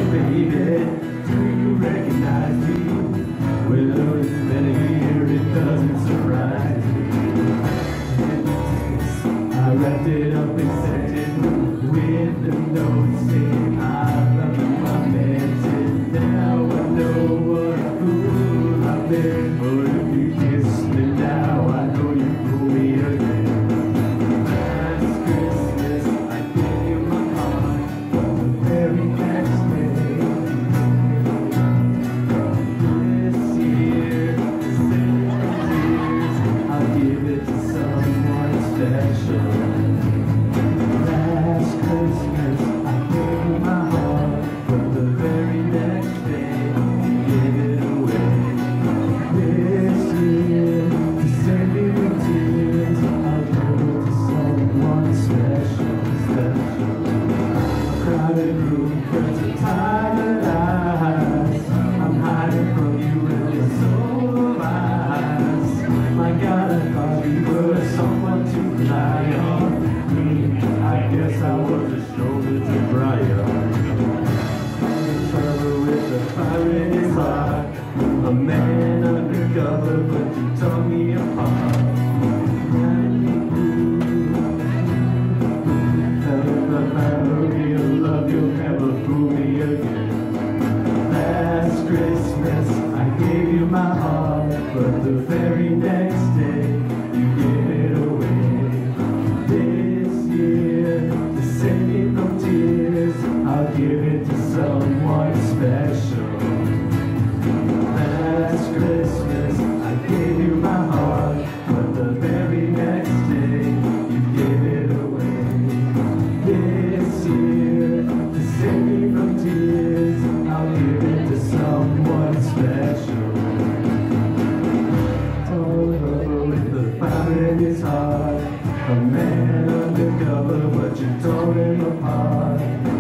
baby, do you recognize me? Well, it's been a year, it doesn't surprise me. I wrapped it up and sent it with a note saying I love you, I meant it. Now I know what a fool I've been, but if you kiss me now, I know you fool me again. Last Christmas, I gave you my heart, but the very next day, this year, I'll give it to someone special. Last Christmas, I gave you my heart, but the very next day, you gave it away. This year, to save me with tears, I'll give it to someone special, special. A crowded room, friends are tired eyes. I'm hiding from you in this soul of eyes. My God, I thought you were someone to rely on. I guess I was a shoulder to cry on. In trouble with a fire in his heart, a man undercover, but you tore me apart. If I find a real love, you'll never fool me again. Last Christmas, I gave you my heart, but the very next day, you gave it away. This year, to save me from tears, I'll give it to someone special. Last Christmas, I gave you my heart, but the very next day, you gave it away. This year, to save me from tears, I'll give it to someone special. Oh, with the fire in his heart, a man undercover, but you tore him apart.